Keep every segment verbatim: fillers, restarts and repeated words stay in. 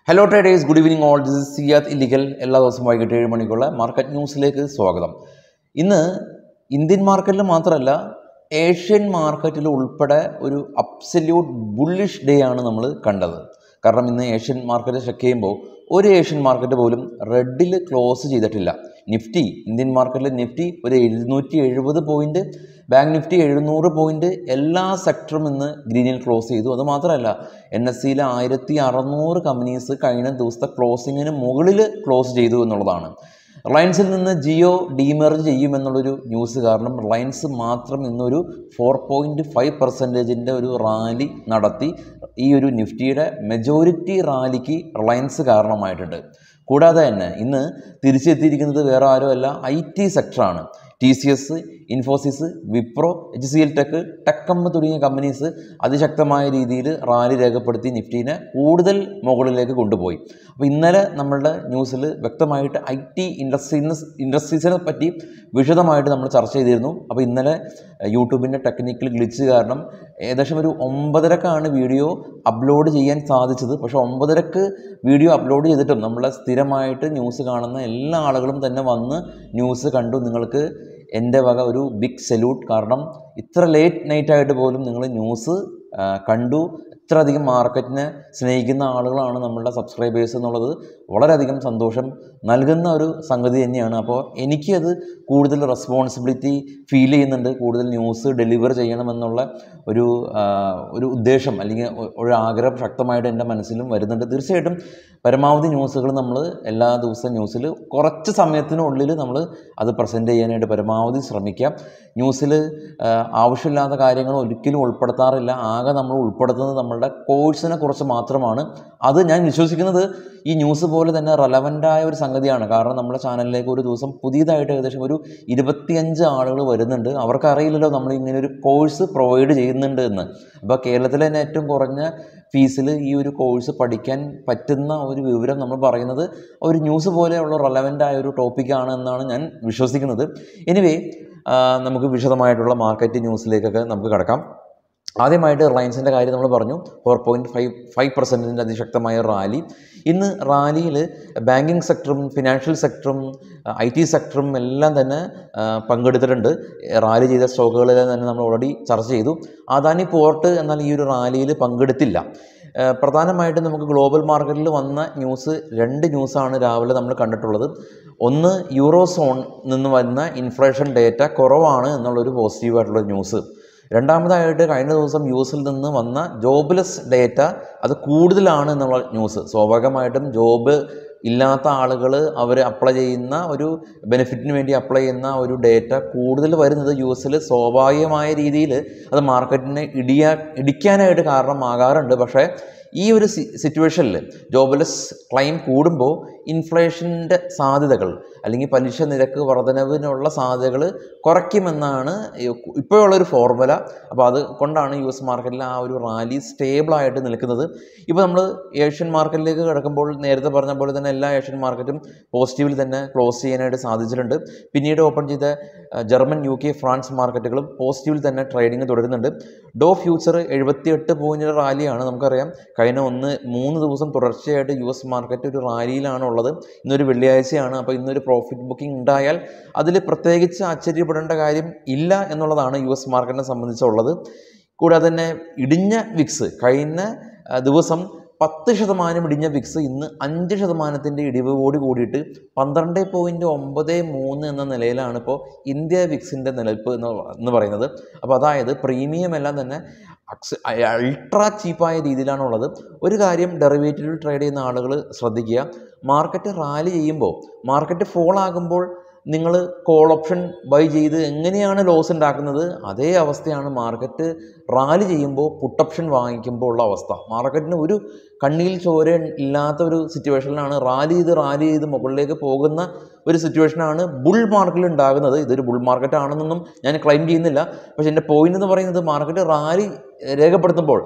Hello traders, good evening all. This is Siyath Ellickal. എല്ലാ ദിവസവും വൈകിട്ട് ഏഴ് മണിക്കുള്ള മാർക്കറ്റ് ന്യൂസിലേക്ക് സ്വാഗതം. ഇന്ന് ഇന്ത്യൻ മാർക്കറ്റിൽ മാത്രമല്ല ഏഷ്യൻ മാർക്കറ്റിൽ ഉൾപ്പെടെ ഒരു അബ്സല്യൂട്ട് ബുള്ളിഷ് ഡേ ആണ് നമ്മൾ കണ്ടത്. കാരണം ഇന്ന് ഏഷ്യൻ മാർക്കറ്റ് ചെക്ക് ചെയ്യുമ്പോൾ ഒരു ഏഷ്യൻ മാർക്കറ്റ് പോലും റെഡിൽ ക്ലോസ് ചെയ്തിട്ടില്ല. നിഫ്റ്റി ഇന്ത്യൻ മാർക്കറ്റിൽ നിഫ്റ്റി ഒരു എഴുന്നൂറ്റി എഴുപത് പോയിൻറ്റ്, ബാങ്ക് നിഫ്റ്റി എഴുന്നൂറ് പോയിൻറ്റ്, എല്ലാ സെക്ടറും ഇന്ന് ഗ്രീനിൽ ക്ലോസ് ചെയ്തു. അതുമാത്രമല്ല എൻ എസ് സിയിലെ ആയിരത്തി അറുന്നൂറ് കമ്പനീസ് കഴിഞ്ഞ ദിവസത്തെ ക്ലോസിങ്ങിന് മുകളിൽ ക്ലോസ് ചെയ്തു എന്നുള്ളതാണ്. റിലയൻസിൽ നിന്ന് ജിയോ ഡീമെർജ് ചെയ്യുമെന്നുള്ളൊരു ന്യൂസ് കാരണം റിലയൻസ് മാത്രം ഇന്നൊരു ഫോർ പോയിൻറ്റ് ഫൈവ് പെർസെൻറ്റേജിൻ്റെ ഒരു റാലി നടത്തി. ഈ ഒരു നിഫ്റ്റിയുടെ മെജോറിറ്റി റാലിക്ക് റിലയൻസ് കാരണമായിട്ടുണ്ട്. കൂടാതെ തന്നെ ഇന്ന് തിരിച്ചെത്തിയിരിക്കുന്നത് വേറെ ആരുമല്ല, ഐ ടി സെക്ടറാണ്. T C S, Infosys, Wipro, H C L tech, ടെക്കമ്മ തുടങ്ങിയ കമ്പനീസ് അതിശക്തമായ രീതിയിൽ റാലി രേഖപ്പെടുത്തി നിഫ്റ്റീനെ കൂടുതൽ മുകളിലേക്ക് കൊണ്ടുപോയി. അപ്പോൾ ഇന്നലെ നമ്മളുടെ ന്യൂസിൽ വ്യക്തമായിട്ട് ഐ ടി ഇൻഡസ്ട്രീസിനെ ഇൻഡസ്ട്രീസിനെ പറ്റി വിശദമായിട്ട് നമ്മൾ ചർച്ച ചെയ്തിരുന്നു. അപ്പോൾ ഇന്നലെ യൂട്യൂബിൻ്റെ ടെക്നിക്കൽ ഗ്ലിച്ച് കാരണം ഏകദേശം ഒരു ഒമ്പതരക്കാണ് വീഡിയോ അപ്ലോഡ് ചെയ്യാൻ സാധിച്ചത്. പക്ഷേ ഒമ്പതരക്ക് വീഡിയോ അപ്ലോഡ് ചെയ്തിട്ടും നമ്മളെ സ്ഥിരമായിട്ട് ന്യൂസ് കാണുന്ന എല്ലാ ആളുകളും തന്നെ വന്ന് ന്യൂസ് കണ്ടു. നിങ്ങൾക്ക് എൻ്റെ വക ഒരു ബിഗ് സല്യൂട്ട്. കാരണം ഇത്ര ലേറ്റ് നൈറ്റായിട്ട് പോലും നിങ്ങൾ ന്യൂസ് കണ്ടു. ഇത്രയധികം മാർക്കറ്റിനെ സ്നേഹിക്കുന്ന ആളുകളാണ് നമ്മളുടെ സബ്സ്ക്രൈബേഴ്സ് എന്നുള്ളത് വളരെയധികം സന്തോഷം നൽകുന്ന ഒരു സംഗതി തന്നെയാണ്. അപ്പോൾ എനിക്കത് കൂടുതൽ റെസ്പോൺസിബിലിറ്റി ഫീൽ ചെയ്യുന്നുണ്ട്. കൂടുതൽ ന്യൂസ് ഡെലിവർ ചെയ്യണമെന്നുള്ള ഒരു ഒരു ഉദ്ദേശം അല്ലെങ്കിൽ ഒരു ആഗ്രഹം ശക്തമായിട്ട് എൻ്റെ മനസ്സിലും വരുന്നുണ്ട്. തീർച്ചയായിട്ടും പരമാവധി ന്യൂസുകൾ നമ്മൾ എല്ലാ ദിവസവും ന്യൂസിൽ കുറച്ച് സമയത്തിനുള്ളിൽ നമ്മൾ അത് പ്രസൻറ്റ് ചെയ്യാനായിട്ട് പരമാവധി ശ്രമിക്കാം. ന്യൂസിൽ ആവശ്യമില്ലാത്ത കാര്യങ്ങൾ ഒരിക്കലും ഉൾപ്പെടുത്താറില്ല. ആകെ നമ്മൾ ഉൾപ്പെടുത്തുന്നത് നമ്മളുടെ കോഴ്സിനെ കുറിച്ച് മാത്രമാണ്. അത് ഞാൻ വിശ്വസിക്കുന്നത് ഈ ന്യൂസ് പോലെ തന്നെ റെലവൻ്റായ ഒരു സംഗതിയാണ്. കാരണം നമ്മുടെ ചാനലിലേക്ക് ഒരു ദിവസം പുതിയതായിട്ട് ഏകദേശം ഒരു ഇരുപത്തിയഞ്ച് ആളുകൾ വരുന്നുണ്ട്. അവർക്കറിയില്ലല്ലോ നമ്മൾ ഇങ്ങനെ ഒരു കോഴ്സ് പ്രൊവൈഡ് ചെയ്യുന്നുണ്ട് എന്ന്. അപ്പോൾ കേരളത്തിലെ തന്നെ ഏറ്റവും കുറഞ്ഞ ഫീസിൽ ഈ ഒരു കോഴ്സ് പഠിക്കാൻ പറ്റുന്ന ഒരു വിവരം നമ്മൾ പറയുന്നത് ഒരു ന്യൂസ് പോലെയുള്ള റെലവൻ്റായ ഒരു ടോപ്പിക്കാണ് എന്നാണ് ഞാൻ വിശ്വസിക്കുന്നത്. എനിവേ നമുക്ക് വിശദമായിട്ടുള്ള മാർക്കറ്റ് ന്യൂസിലേക്കൊക്കെ നമുക്ക് കിടക്കാം. ആദ്യമായിട്ട് റിലയൻസിൻ്റെ കാര്യം നമ്മൾ പറഞ്ഞു. ഫോർ പോയിൻറ്റ് ഫൈവ് ഫൈവ് പെർസെൻറ്റിൻ്റെ അതിശക്തമായ റാലി. ഇന്ന് റാലിയിൽ ബാങ്കിങ് സെക്ടറും ഫിനാൻഷ്യൽ സെക്ടറും ഐ ടി സെക്ടറും എല്ലാം തന്നെ പങ്കെടുത്തിട്ടുണ്ട്. റാലി ചെയ്ത സ്റ്റോക്കുകളെല്ലാം തന്നെ നമ്മൾ ഓൾറെഡി ചർച്ച ചെയ്തു. അദാനി പോർട്ട് എന്നാൽ ഈ ഒരു റാലിയിൽ പങ്കെടുത്തില്ല. പ്രധാനമായിട്ടും നമുക്ക് ഗ്ലോബൽ മാർക്കറ്റിൽ വന്ന ന്യൂസ് രണ്ട് ന്യൂസാണ് രാവിലെ നമ്മൾ കണ്ടിട്ടുള്ളത്. ഒന്ന്, യൂറോസോൺ നിന്ന് വന്ന ഇൻഫ്ലേഷൻ ഡേറ്റ കുറവാണ് എന്നുള്ളൊരു പോസിറ്റീവായിട്ടുള്ള ന്യൂസ്. രണ്ടാമതായിട്ട് കഴിഞ്ഞ ദിവസം യു എസിൽ നിന്ന് വന്ന ജോബ്ലെസ് ഡേറ്റ അത് കൂടുതലാണ് എന്നുള്ള ന്യൂസ്. സ്വാഭാവികമായിട്ടും ജോബ് ഇല്ലാത്ത ആളുകൾ അവർ അപ്ലൈ ചെയ്യുന്ന ഒരു ബെനിഫിറ്റിന് വേണ്ടി അപ്ലൈ ചെയ്യുന്ന ഒരു ഡേറ്റ കൂടുതൽ വരുന്നത് യു എസിൽ സ്വാഭാവികമായ രീതിയിൽ അത് മാർക്കറ്റിനെ ഇടിയാ ഇടിക്കാനായിട്ട് കാരണമാകാറുണ്ട്. പക്ഷേ ഈ ഒരു സി സിറ്റുവേഷനിൽ ജോബ്ലെസ് ക്ലെയിം കൂടുമ്പോൾ ഇൻഫ്ലേഷൻ്റെ സാധ്യതകൾ അല്ലെങ്കിൽ പലിശ നിരക്ക് വർധനവിനുള്ള സാധ്യതകൾ കുറയ്ക്കുമെന്നാണ് ഇപ്പോഴുള്ളൊരു ഫോർമുല. അപ്പോൾ അത് കൊണ്ടാണ് യു എസ് മാർക്കറ്റിൽ ആ ഒരു റാലി സ്റ്റേബിളായിട്ട് നിൽക്കുന്നത്. ഇപ്പോൾ നമ്മൾ ഏഷ്യൻ മാർക്കറ്റിലേക്ക് കിടക്കുമ്പോൾ നേരത്തെ പറഞ്ഞ പോലെ തന്നെ എല്ലാ ഏഷ്യൻ മാർക്കറ്റും പോസിറ്റീവിൽ തന്നെ ക്ലോസ് ചെയ്യാനായിട്ട് സാധിച്ചിട്ടുണ്ട്. പിന്നീട് ഓപ്പൺ ചെയ്ത ജർമ്മൻ, യു കെ, ഫ്രാൻസ് മാർക്കറ്റുകളും പോസിറ്റീവിൽ തന്നെ ട്രേഡിംഗ് തുടരുന്നുണ്ട്. ഡോ ഫ്യൂച്ചർ എഴുപത്തിയെട്ട് പോയിൻറ്റ് റാലിയാണ്. നമുക്കറിയാം കഴിഞ്ഞ ഒന്ന് മൂന്ന് ദിവസം തുടർച്ചയായിട്ട് യു എസ് മാർക്കറ്റ് ഒരു റാലിയിലാണ് ഉള്ളത്. ഇന്നൊരു വെള്ളിയാഴ്ചയാണ്. അപ്പോൾ ഇന്നൊരു പ്രോഫിറ്റ് ബുക്കിംഗ് ഉണ്ടായാൽ അതിൽ പ്രത്യേകിച്ച് ആശ്ചര്യപ്പെടേണ്ട കാര്യം ഇല്ല എന്നുള്ളതാണ് യു എസ് മാർക്കറ്റിനെ സംബന്ധിച്ചുള്ളത്. കൂടാതെ തന്നെ ഇടിഞ്ഞ വിക്സ് കഴിഞ്ഞ ദിവസം പത്ത് ശതമാനം ഇടിഞ്ഞ വിക്സ് ഇന്ന് അഞ്ച് ശതമാനത്തിൻ്റെ ഇടിവോട് കൂടിയിട്ട് പന്ത്രണ്ട് പോയിൻറ്റ് ഒമ്പത് മൂന്ന് എന്ന നിലയിലാണ് ഇപ്പോൾ ഇന്ത്യ വിക്സിൻ്റെ നിലനിൽപ്പ് എന്ന് എന്ന് പറയുന്നത്. അപ്പോൾ അതായത് പ്രീമിയം എല്ലാം തന്നെ അക്സ് അൾട്രാ ചീപ്പായ രീതിയിലാണുള്ളത്. ഒരു കാര്യം ഡെറിവേറ്റീവിൽ ട്രേഡ് ചെയ്യുന്ന ആളുകൾ ശ്രദ്ധിക്കുക. മാർക്കറ്റ് റാലി ചെയ്യുമ്പോൾ, മാർക്കറ്റ് ഫോൾ ആകുമ്പോൾ നിങ്ങൾ കോൾ ഓപ്ഷൻ ബൈ ചെയ്ത് എങ്ങനെയാണ് ലോസ് ഉണ്ടാക്കുന്നത്, അതേ അവസ്ഥയാണ് മാർക്കറ്റ് റാലി ചെയ്യുമ്പോൾ പുട്ട് ഓപ്ഷൻ വാങ്ങിക്കുമ്പോൾ ഉള്ള അവസ്ഥ. മാർക്കറ്റിന് ഒരു കണ്ണിൽ ചോര ഇല്ലാത്ത ഒരു സിറ്റുവേഷനിലാണ് റാലി ചെയ്ത് റാലി ചെയ്ത് മുകളിലേക്ക് പോകുന്ന ഒരു സിറ്റുവേഷനാണ് ബുൾ മാർക്കറ്റിൽ ഉണ്ടാകുന്നത്. ഇതൊരു ബുൾ മാർക്കറ്റ് ആണെന്നൊന്നും ഞാൻ ക്ലെയിം ചെയ്യുന്നില്ല. പക്ഷേ എൻ്റെ പോയിന്റ് എന്ന് പറയുന്നത് മാർക്കറ്റ് റാലി രേഖപ്പെടുത്തുമ്പോൾ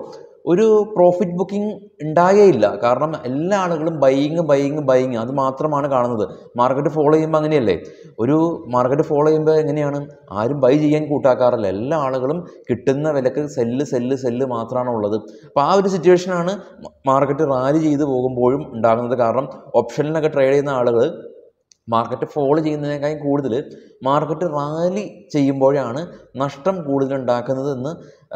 ഒരു പ്രോഫിറ്റ് ബുക്കിംഗ് ഉണ്ടായേയില്ല. കാരണം എല്ലാ ആളുകളും ബൈയിങ് ബൈയിങ് ബൈയിങ് അത് മാത്രമാണ് കാണുന്നത്. മാർക്കറ്റ് ഫോളോ ചെയ്യുമ്പോൾ അങ്ങനെയല്ലേ, ഒരു മാർക്കറ്റ് ഫോളോ ചെയ്യുമ്പോൾ എങ്ങനെയാണ്, ആരും ബൈ ചെയ്യാൻ കൂട്ടാക്കാറില്ല. എല്ലാ ആളുകളും കിട്ടുന്ന വിലക്ക് സെല്ല് സെല്ല് സെല്ല് മാത്രമാണ് ഉള്ളത്. അപ്പോൾ ആ ഒരു സിറ്റുവേഷനാണ് മാർക്കറ്റ് റാലി ചെയ്ത് പോകുമ്പോഴും ഉണ്ടാകുന്നത്. കാരണം ഓപ്ഷനിലൊക്കെ ട്രേഡ് ചെയ്യുന്ന ആളുകൾ മാർക്കറ്റ് ഫോളോ ചെയ്യുന്നതിനേക്കാൾ കൂടുതൽ മാർക്കറ്റ് റാലി ചെയ്യുമ്പോഴാണ് നഷ്ടം കൂടുതൽ ഉണ്ടാക്കുന്നത് എന്ന്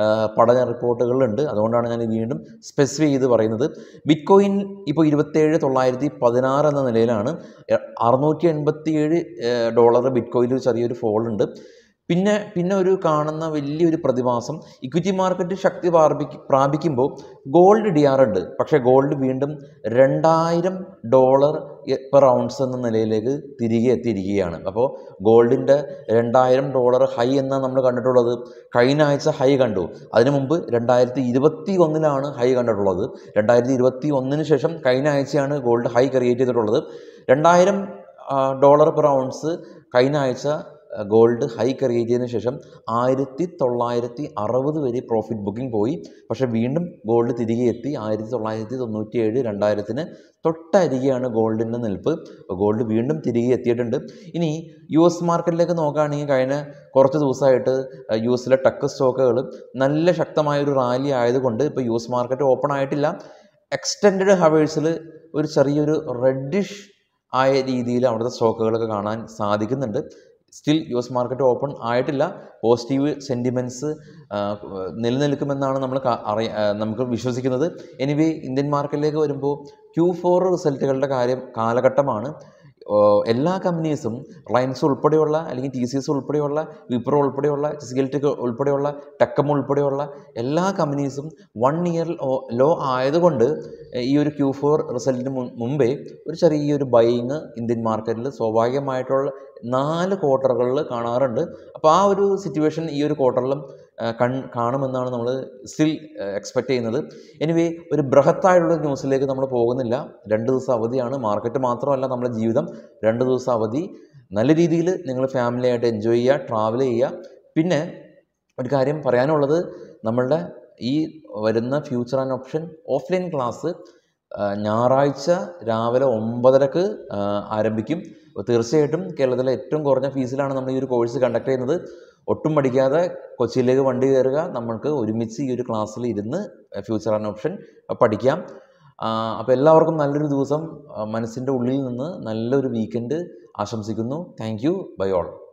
പഠന റിപ്പോർട്ടുകളുണ്ട്. അതുകൊണ്ടാണ് ഞാൻ വീണ്ടും സ്പെസിഫൈ ചെയ്ത് പറയുന്നത്. ബിറ്റ് കോയിൻ ഇപ്പോൾ ഇരുപത്തേഴ് തൊള്ളായിരത്തി പതിനാറ് എന്ന നിലയിലാണ്. അറുന്നൂറ്റി എൺപത്തി ഏഴ് ഡോളർ ബിറ്റ് കോയിനിൽ ചെറിയൊരു ഫോൾ ഉണ്ട്. പിന്നെ പിന്നെ ഒരു കാണുന്ന വലിയൊരു പ്രതിഭാസം, ഇക്വിറ്റി മാർക്കറ്റ് ശക്തി പ്രാപിക്ക് പ്രാപിക്കുമ്പോൾ ഗോൾഡ് ഇടിയാറുണ്ട്. പക്ഷേ ഗോൾഡ് വീണ്ടും രണ്ടായിരം ഡോളർ പെർ ഔൺസ് എന്ന നിലയിലേക്ക് തിരികെ എത്തിയിരിക്കുകയാണ്. അപ്പോൾ ഗോൾഡിൻ്റെ രണ്ടായിരം ഡോളർ ഹൈ എന്നാണ് നമ്മൾ കണ്ടിട്ടുള്ളത്. കഴിഞ്ഞ ആഴ്ച ഹൈ കണ്ടു. അതിനു മുമ്പ് രണ്ടായിരത്തി ഇരുപത്തി ഒന്നിലാണ് ഹൈ കണ്ടിട്ടുള്ളത്. രണ്ടായിരത്തി ഇരുപത്തി ഒന്നിന് ശേഷം കഴിഞ്ഞ ആഴ്ചയാണ് ഗോൾഡ് ഹൈ ക്രിയേറ്റ് ചെയ്തിട്ടുള്ളത്. രണ്ടായിരം ഡോളർ പെർ ഔൺസ് കഴിഞ്ഞ ആഴ്ച ഗോൾഡ് ഹൈ ക്രിയേറ്റ് ചെയ്തതിന് ശേഷം ആയിരത്തി തൊള്ളായിരത്തി അറുപത് വരെ പ്രോഫിറ്റ് ബുക്കിംഗ് പോയി. പക്ഷേ വീണ്ടും ഗോൾഡ് തിരികെ എത്തി. ആയിരത്തി തൊള്ളായിരത്തി തൊണ്ണൂറ്റി ഏഴ് രണ്ടായിരത്തിന് തൊട്ടരികെയാണ് ഗോൾഡിൻ്റെ നിൽപ്പ്. ഗോൾഡ് വീണ്ടും തിരികെ എത്തിയിട്ടുണ്ട്. ഇനി യു എസ് മാർക്കറ്റിലേക്ക് നോക്കുകയാണെങ്കിൽ കഴിഞ്ഞ കുറച്ച് ദിവസമായിട്ട് യു എസിലെ ടെക് സ്റ്റോക്കുകൾ നല്ല ശക്തമായൊരു റാലി ആയതുകൊണ്ട് ഇപ്പോൾ യു എസ് മാർക്കറ്റ് ഓപ്പൺ ആയിട്ടില്ല. എക്സ്റ്റെൻഡഡ് ഹവേഴ്സിൽ ഒരു ചെറിയൊരു റെഡിഷ് ആയ രീതിയിൽ അവിടുത്തെ സ്റ്റോക്കുകളൊക്കെ കാണാൻ സാധിക്കുന്നുണ്ട്. Still U S market open ആയിട്ടില്ല. പോസിറ്റീവ് സെൻറ്റിമെൻറ്റ്സ് നിലനിൽക്കുമെന്നാണ് നമ്മൾ അറിയ നമുക്ക് വിശ്വസിക്കുന്നത്. എനിവേ ഇന്ത്യൻ മാർക്കറ്റിലേക്ക് വരുമ്പോൾ ക്യൂ ഫോർ റിസൾട്ടുകളുടെ കാര്യം കാലഘട്ടമാണ്. എല്ലാ കമ്പനീസും റിലയൻസ് ഉൾപ്പെടെയുള്ള അല്ലെങ്കിൽ ടി സി എസ് ഉൾപ്പെടെയുള്ള വിപ്രോ ഉൾപ്പെടെയുള്ള സിഗൽടെക് ഉൾപ്പെടെയുള്ള ടെക്കം ഉൾപ്പെടെയുള്ള എല്ലാ കമ്പനീസും വൺ ഇയർ ലോ ആയതുകൊണ്ട് ഈ ഒരു ക്യൂ ഫോർ റിസൾട്ടിന് മുമ്പേ ഒരു ചെറിയൊരു ബൈയിങ് ഇന്ത്യൻ മാർക്കറ്റിൽ സ്വാഭാവികമായിട്ടുള്ള നാല് ക്വാർട്ടറുകളിൽ കാണാറുണ്ട്. അപ്പോൾ ആ ഒരു സിറ്റുവേഷൻ ഈ ഒരു ക്വാർട്ടറിലും കൺ കാണുമെന്നാണ് നമ്മൾ സ്റ്റിൽ എക്സ്പെക്റ്റ് ചെയ്യുന്നത്. എനിവേ ഒരു ബൃഹത്തായുള്ള ന്യൂസിലേക്ക് നമ്മൾ പോകുന്നില്ല. രണ്ട് ദിവസം അവധിയാണ്. മാർക്കറ്റ് മാത്രമല്ല നമ്മുടെ ജീവിതം. രണ്ട് ദിവസം അവധി നല്ല രീതിയിൽ നിങ്ങൾ ഫാമിലിയായിട്ട് എൻജോയ് ചെയ്യുക, ട്രാവൽ ചെയ്യുക. പിന്നെ ഒരു കാര്യം പറയാനുള്ളത്, നമ്മളുടെ ഈ വരുന്ന future and option offline class ഞായറാഴ്ച രാവിലെ ഒമ്പതരക്ക് ആരംഭിക്കും. തീർച്ചയായിട്ടും കേരളത്തിലെ ഏറ്റവും കുറഞ്ഞ ഫീസിലാണ് നമ്മൾ ഈ ഒരു കോഴ്സ് കണ്ടക്ട് ചെയ്യുന്നത്. ഒട്ടും പഠിക്കാതെ കൊച്ചിയിലേക്ക് വണ്ടി കയറുക, നമ്മൾക്ക് ഒരുമിച്ച് ഈ ഒരു ക്ലാസ്സിൽ ഇരുന്ന് ഫ്യൂച്ചർ ആൻഡ് ഓപ്ഷൻ പഠിക്കാം. അപ്പോൾ എല്ലാവർക്കും നല്ലൊരു ദിവസം, മനസ്സിൻ്റെ ഉള്ളിൽ നിന്ന് നല്ലൊരു വീക്കെൻഡ് ആശംസിക്കുന്നു. Thank you. Bye all.